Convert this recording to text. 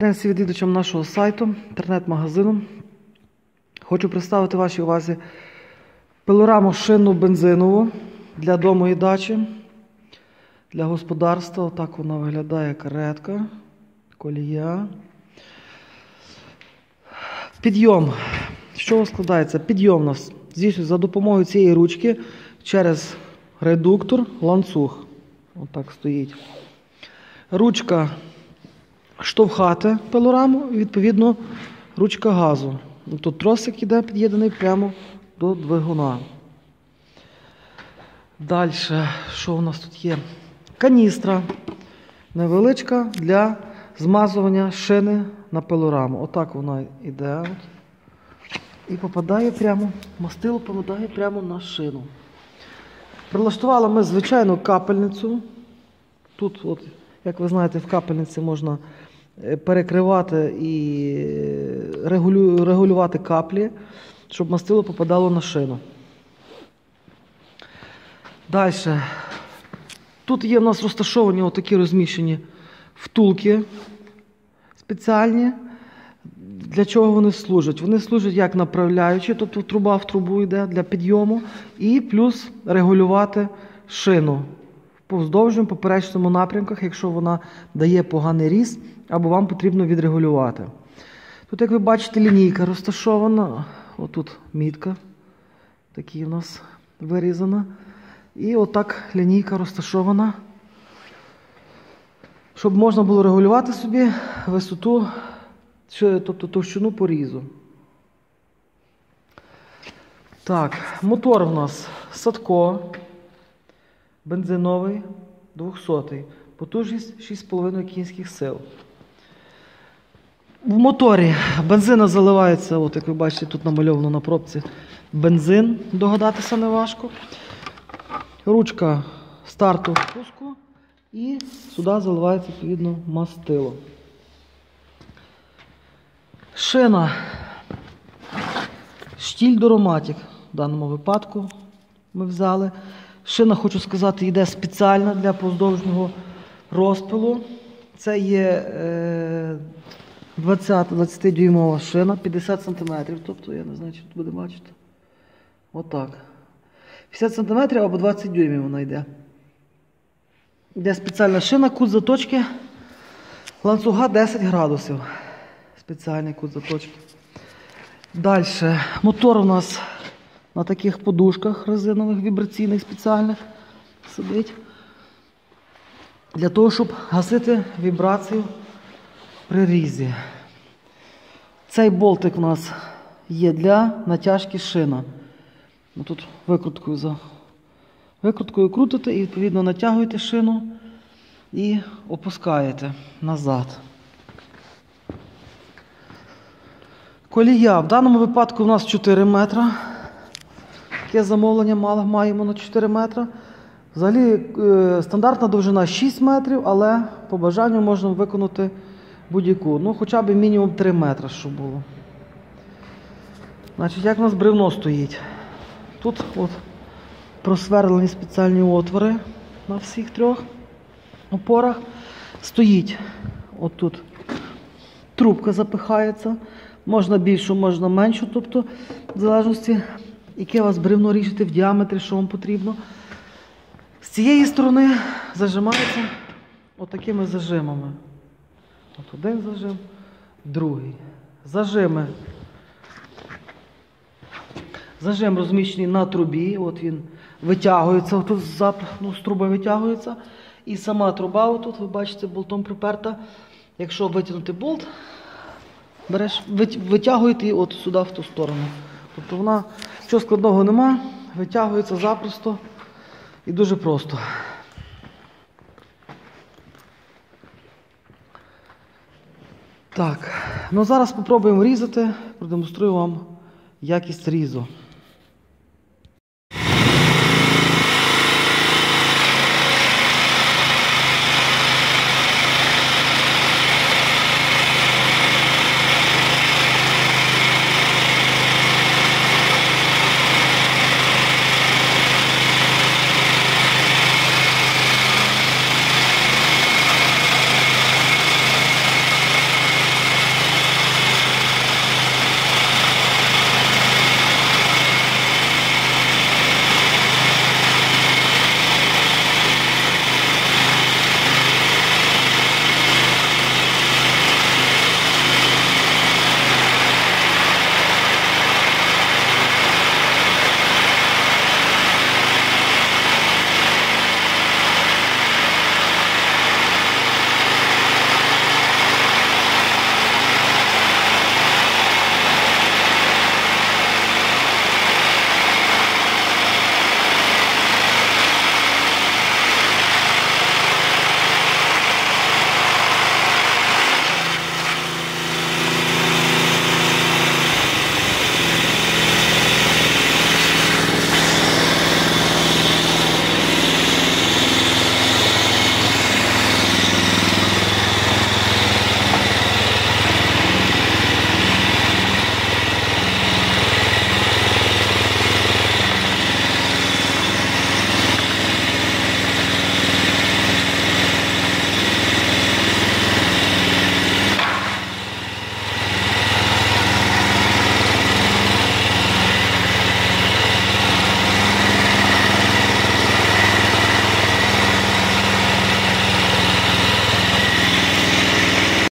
Всім відвідувачам нашого сайту, інтернет-магазину. Хочу представити вашій увазі пилораму шинну бензинову для дому і дачі, для господарства. Отак вона виглядає, каретка, колія. Підйом. З чого складається? Підйом у нас здійснюється за допомогою цієї ручки через редуктор, ланцюг. Отак стоїть. Ручка штовхати пилораму, відповідно, ручка газу. Тут тросик іде під'єднаний прямо до двигуна. Далі, що у нас тут є? Каністра невеличка для змазування шини на пилораму. Отак вона йде. І попадає прямо, мастило попадає прямо на шину. Прилаштували ми звичайну капельницю. Тут, от, як ви знаєте, в капельниці можна перекривати і регулювати каплі, щоб мастило попадало на шину. Далі. Тут є в нас розташовані отакі розміщені втулки спеціальні. Для чого вони служать? Вони служать як направляючі, тобто труба в трубу йде для підйому, і плюс регулювати шину в повздовжньому, поперечному напрямках, якщо вона дає поганий ріст, або вам потрібно відрегулювати. Тут, як ви бачите, лінійка розташована, отут мітка, такі у нас вирізана, і отак лінійка розташована, щоб можна було регулювати собі висоту, тобто товщину порізу. Так, мотор у нас Садко, бензиновий, 200-й, потужність 6,5 кінських сил. В моторі бензина заливається, от як ви бачите, тут намальовано на пробці бензин, догадатися не важко. Ручка старту пуску і сюди заливається відповідно мастило. Шина штіль Дороматік в даному випадку ми взяли. Шина, хочу сказати, йде спеціальна для поздовжнього розпилу. Це є 20-дюймова шина, 50 см, тобто, я не знаю, чи тут буде бачити. Отак. 50 см або 20 дюймів вона йде. Йде спеціальна шина, кут заточки ланцюга 10 градусів. Спеціальний кут заточки. Далі. Мотор у нас на таких подушках резинових, вібраційних спеціальних сидить. Для того, щоб гасити вібрацію при різі. Цей болтик у нас є для натяжки шина. Тут викруткою крутите і відповідно натягуєте шину і опускаєте назад. Колія. В даному випадку у нас 4 метри. Таке замовлення маємо на 4 метри. Взагалі стандартна довжина 6 метрів, але по бажанню можна виконати будь-яку. Ну, хоча б мінімум 3 метри, щоб було. Значить, як у нас бревно стоїть? Тут от просверлені спеціальні отвори на всіх 3 опорах. Стоїть отут трубка запихається. Можна більшу, можна меншу, тобто в залежності, яке у вас бревно ріжете в діаметрі, що вам потрібно. З цієї сторони зажимається отакими зажимами. От один зажим, другий. Зажими. Зажим розміщений на трубі, от він витягується, отут з труби витягується. І сама труба, отут, ви бачите, болтом приперта. Якщо витягнути болт, витягуєте її от сюди, в ту сторону. Тобто вона, що складного нема, витягується запросто і дуже просто. Так, ну зараз спробуємо різати, продемонструю вам якість різу.